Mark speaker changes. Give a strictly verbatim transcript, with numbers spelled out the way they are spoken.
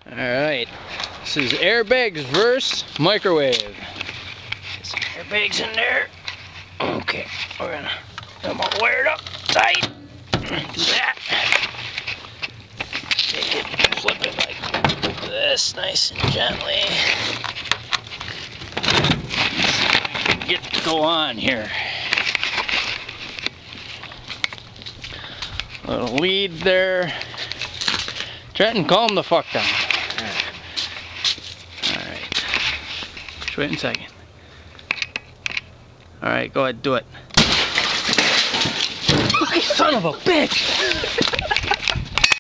Speaker 1: Alright, this is airbags versus microwave. Get some airbags in there. Okay, we're gonna, I'm gonna wire it up tight. Do that. Take it, flip it like this, nice and gently. Get to go on here. Little lead there. Trenton, calm the fuck down. Alright. Just wait a second. Alright, go ahead, do it. Son of a bitch!